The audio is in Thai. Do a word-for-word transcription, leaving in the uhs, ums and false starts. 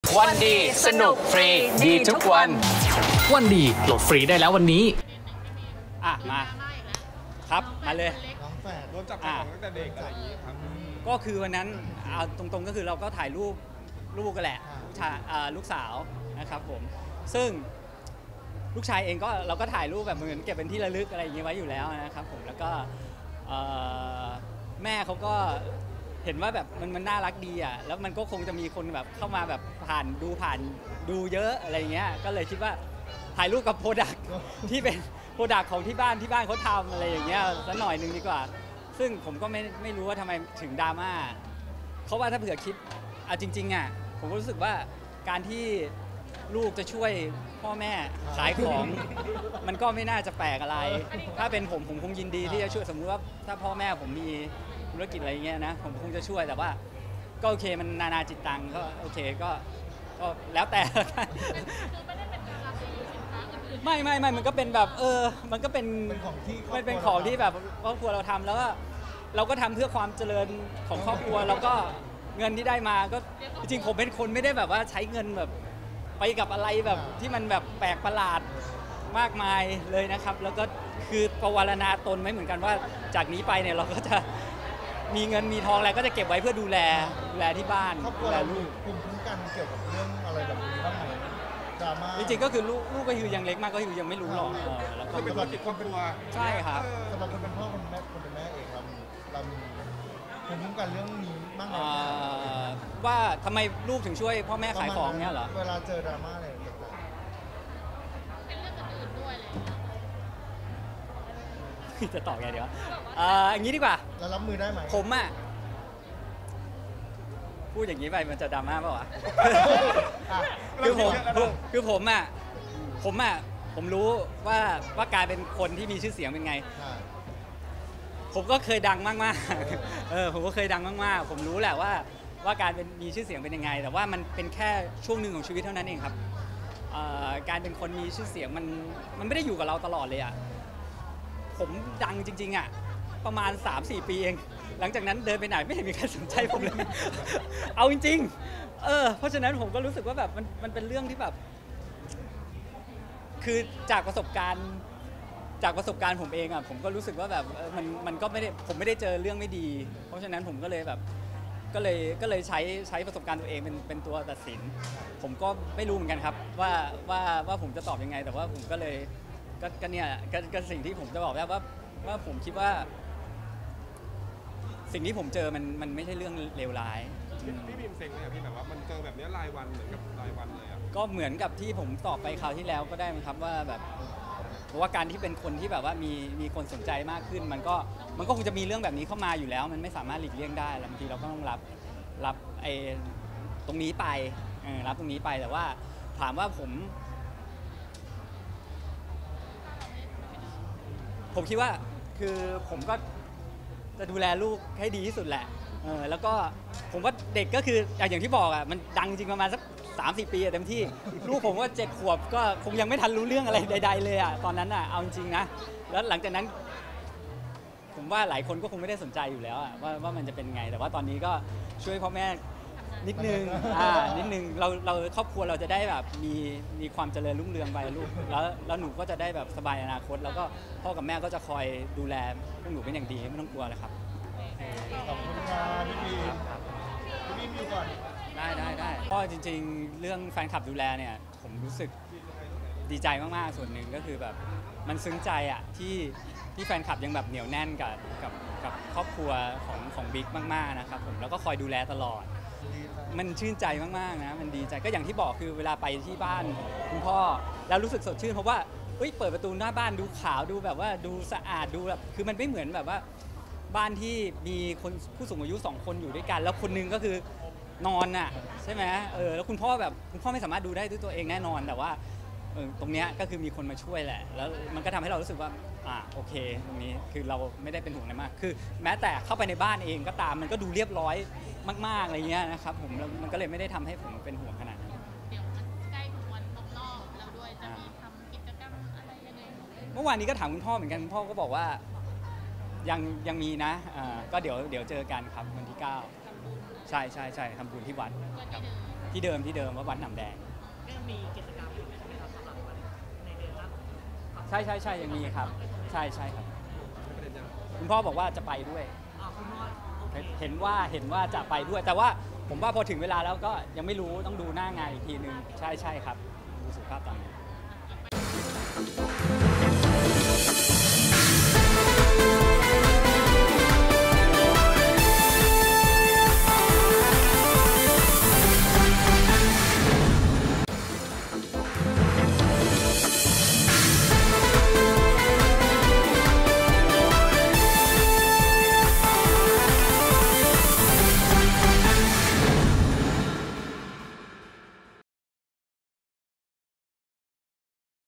วันดีสนุกฟรีดีทุกวันวันดีโหลดฟรีได้แล้ววันนี้อ่ะมาครับมาเลยน้องแฝดโดนจับของตั้งแต่เด็กอะไรอย่างนี้ครับก็คือวันนั้นเอาตรงๆก็คือเราก็ถ่ายรูปลูกกันแหละชาลูกสาวนะครับผมซึ่งลูกชายเองก็เราก็ถ่ายรูปแบบเหมือนเก็บเป็นที่ระลึกอะไรอย่างเงี้ยไว้อยู่แล้วนะครับผมแล้วก็แม่เขาก็เห็นว่าแบบมันมันน่ารักดีอ่ะแล้วมันก็คงจะมีคนแบบเข้ามาแบบผ่านดูผ่านดูเยอะอะไรเงี้ยก็เลยคิดว่าถ่ายรูปกับโปรดักที่เป็นโปรดักของที่บ้านที่บ้านเขาทำอะไรอย่างเงี้ยสักหน่อยนึงดีกว่าซึ่งผมก็ไม่ไม่รู้ว่าทำไมถึงดราม่าเพราะว่าถ้าเผื่อคิดอ่ะจริงๆอ่ะผมก็รู้สึกว่าการที่ลูกจะช่วยพ่อแม่ขายของมันก็ไม่น่าจะแปลกอะไรถ้าเป็นผมผมคงยินดีที่จะช่วยสมมุติว่าถ้าพ่อแม่ผมมีธุรกิจอะไรเงี้ยนะผมคงจะช่วยแต่ว่าก็โอเคมันนานาจิตตังก็โอเคก็ก็แล้วแต่ไม่ไม่ไม่มันก็เป็นแบบเออมันก็เป็นมันเป็นของที่แบบครอบครัวเราทำแล้วก็เราก็ทำเพื่อความเจริญของครอบครัวแล้วก็เงินที่ได้มาก็จริงๆผมเป็นคนไม่ได้แบบว่าใช้เงินแบบไปกับอะไรแบบที่มันแบบแปลกประหลาดมากมายเลยนะครับแล้วก็คือประวารณาตนไม่เหมือนกันว่าจากนี้ไปเนี่ยเราก็จะมีเงินมีทองอะไรก็จะเก็บไว้เพื่อดูแลดูแลที่บ้านดูแลลูกภูมิคุ้มกันเกี่ยวกับเรื่องอะไรแบบนี้บ้างไหมดราม่าจริงๆก็คือลูกลูกก็คือยังเล็กมากก็คือยังไม่รู้หรอกแล้วก็เป็นธุรกิจครอบครัวใช่ครับสำหรับคนเป็นพ่อคนแม่คนเป็นแม่เองเราเรามีภูมิคุ้มกันเรื่องนี้บ้างไหมว่าทำไมลูกถึงช่วยพ่อแม่ขายของเนี้ยเหรอเวลาเจอดราม่าอะไรต่างๆเป็นเรื่องอื่นด้วยเลยจะตอบไงเดี๋ยวอ่าอย่างนี้ดีกว่าแล้วรับมือได้ไหมผมอ่ะพูดอย่างนี้ไปมันจะดราม่าป่าววะคือผมคือผมอ่ะผมอ่ะผมรู้ว่าว่าการเป็นคนที่มีชื่อเสียงเป็นไงผมก็เคยดังมากๆเออผมก็เคยดังมากๆผมรู้แหละว่าว่าการเป็นมีชื่อเสียงเป็นยังไงแต่ว่ามันเป็นแค่ช่วงหนึ่งของชีวิตเท่านั้นเองครับการเป็นคนมีชื่อเสียงมันมันไม่ได้อยู่กับเราตลอดเลยอ่ะผมดังจริงๆอ่ะประมาณ สามสี่ ปีเองหลังจากนั้นเดินไปไหนไม่เห็นมีใครสนใจผมเลยเอาจริงๆเออเพราะฉะนั้นผมก็รู้สึกว่าแบบมันมันเป็นเรื่องที่แบบคือจากประสบการณ์จากประสบการณ์ผมเองอ่ะผมก็รู้สึกว่าแบบมันมันก็ไม่ได้ผมไม่ได้เจอเรื่องไม่ดีเพราะฉะนั้นผมก็เลยแบบก็เลยก็เลยใช้ใช้ประสบการณ์ตัวเองเป็นเป็นตัวตัดสินผมก็ไม่รู้เหมือนกันครับว่าว่าว่าผมจะตอบยังไงแต่ว่าผมก็เลยก็ก็เนี่ยก็สิ่งที่ผมจะบอกว่าว่าผมคิดว่าสิ่งที่ผมเจอมันมันไม่ใช่เรื่องเลวร้ายพี่บีมเซ็งเลยพี่แบบว่ามันเจอแบบนี้รายวันเหมือนกับรายวันเลยอ่ะก็เหมือนกับที่ผมตอบไปคราวที่แล้วก็ได้มั้งครับว่าแบบเพราะว่าการที่เป็นคนที่แบบว่ามีมีคนสนใจมากขึ้นมันก็มันก็คงจะมีเรื่องแบบนี้เข้ามาอยู่แล้วมันไม่สามารถหลีกเลี่ยงได้บางทีเราก็ต้องรับรับไอ้ตรงนี้ไปรับตรงนี้ไปแต่ว่าถามว่าผมผมคิดว่าคือผมก็จะดูแลลูกให้ดีที่สุดแหละเออแล้วก็ผมว่าเด็กก็คืออย่างที่บอกอ่ะมันดังจริงประมาณสัก สามสี่ ปีเต็มที่ลูกผมว่าเจ็ดขวบก็คงยังไม่ทันรู้เรื่องอะไรใดๆเลยอ่ะตอนนั้นอ่ะเอาจริงนะแล้วหลังจากนั้นผมว่าหลายคนก็คงไม่ได้สนใจอยู่แล้วอ่ะว่าว่ามันจะเป็นไงแต่ว่าตอนนี้ก็ช่วยพ่อแม่นิดนึงอ่านิดนึงเราเราครอบครัวเราจะได้แบบมีมีความเจริญรุ่งเรืองไปลูกแล้วแล้วหนูก็จะได้แบบสบายอนาคตแล้วก็พ่อกับแม่ก็จะคอยดูแลพวกหนูเป็นอย่างดีไม่ต้องกลัวเลยครับขอบคุณครับพี่บีมพี่บีมอยู่ก่อนได้ได้ได้ก็จริงๆเรื่องแฟนคลับดูแลเนี่ยผมรู้สึกดีใจมากๆส่วนหนึ่งก็คือแบบมันซึ้งใจอ่ะที่ที่แฟนคลับยังแบบเหนียวแน่นกับกับกับครอบครัวของของบิ๊กมากๆนะครับผมแล้วก็คอยดูแลตลอดมันชื่นใจมากๆนะมันดีใจก็อย่างที่บอกคือเวลาไปที่บ้านคุณพ่อแล้วรู้สึกสดชื่นเพราะว่าเฮ้ยเปิดประตูหน้าบ้านดูขาวดูแบบว่าดูสะอาดดูแบบคือมันไม่เหมือนแบบว่าบ้านที่มีคนผู้สูงอายุสองคนอยู่ด้วยกันแล้วคนนึงก็คือนอนน่ะใช่ไหมเออแล้วคุณพ่อแบบคุณพ่อไม่สามารถดูได้ด้วยตัวเองแน่นอนแต่ว่าเออตรงเนี้ยก็คือมีคนมาช่วยแหละแล้วมันก็ทำให้เรารู้สึกว่าอ่าโอเคตรงนี้คือเราไม่ได้เป็นห่วงอะไรมากคือแม้แต่เข้าไปในบ้านเองก็ตามมันก็ดูเรียบร้อยมากๆอะไรเงี้ยนะครับผมมันก็เลยไม่ได้ทำให้ผมเป็นห่วงขนาดนั้นเดี๋ยวใกล้ถึงวันครบรอบแล้วด้วยจะมีทำกิจกรรมอะไรยังไงเมื่อวานนี้ก็ถามคุณพ่อเหมือนกันคุณพ่อก็บอกว่ายังยังมีนะอ่าก็เดี๋ยวเดี๋ยวเจอกันครับวันที่เก้าใช่ใช่ใช่ทำบุญที่วัดครับที่เดิมที่เดิมว่าวัดหนำแดงก็ยังมีกิจกรรมอยู่ใช่ไหมครับสำหรับวันในเดือนหน้าใช่ใช่ใช่ยังมีครับ ใช่ใช่ครับประเด็นยังคุณพ่อบอกว่าจะไปด้วยอ่าคุณพ่อโอเคเห็นเห็นว่าเห็นว่าจะไปด้วย แต่ว่าผมว่าพอถึงเวลาแล้วก็ยังไม่รู้ต้องดูหน้างานอีกทีนึงใช่ใช่ครับดูสุขภาพตอนนี้